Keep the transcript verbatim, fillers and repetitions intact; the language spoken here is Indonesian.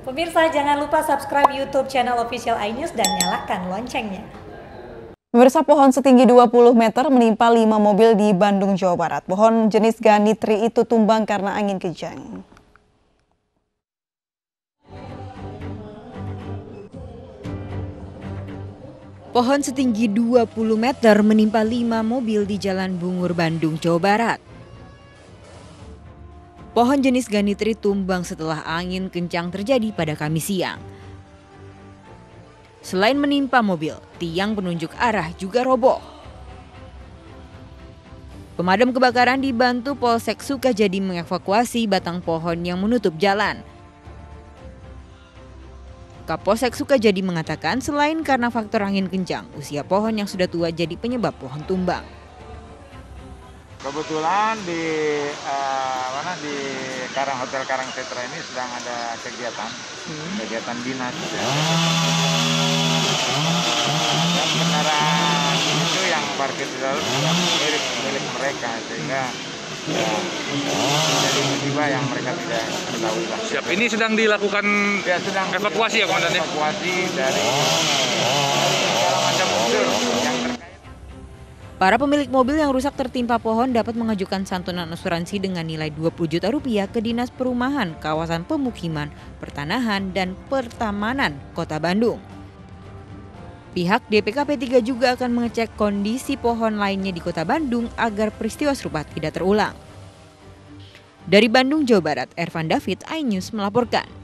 Pemirsa, jangan lupa subscribe YouTube channel Official iNews dan nyalakan loncengnya. Pemirsa, pohon setinggi dua puluh meter menimpa lima mobil di Bandung, Jawa Barat. Pohon jenis ganitri itu tumbang karena angin kencang. Pohon setinggi dua puluh meter menimpa lima mobil di Jalan Bungur, Bandung, Jawa Barat. Pohon jenis ganitri tumbang setelah angin kencang terjadi pada Kamis siang. Selain menimpa mobil, tiang penunjuk arah juga roboh. Pemadam kebakaran dibantu Polsek Sukajadi mengevakuasi batang pohon yang menutup jalan. Kapolsek Sukajadi mengatakan selain karena faktor angin kencang, usia pohon yang sudah tua jadi penyebab pohon tumbang. Kebetulan di uh, mana di Karang Hotel Karang Setra ini sedang ada kegiatan, hmm. kegiatan dinas. Ya. Dan kendaraan itu yang parkir di dalam milik milik mereka, sehingga ya, jadi musibah yang mereka tidak ketahui. Siap, ini sedang dilakukan ya, sedang evakuasi ya komandan? Evakuasi dari segala macam mobil yang terkait. Para pemilik mobil yang rusak tertimpa pohon dapat mengajukan santunan asuransi dengan nilai dua puluh juta rupiah ke Dinas Perumahan, Kawasan Pemukiman, Pertanahan, dan Pertamanan Kota Bandung. Pihak D P K P tiga juga akan mengecek kondisi pohon lainnya di Kota Bandung agar peristiwa serupa tidak terulang. Dari Bandung, Jawa Barat, Ervan David, iNews melaporkan.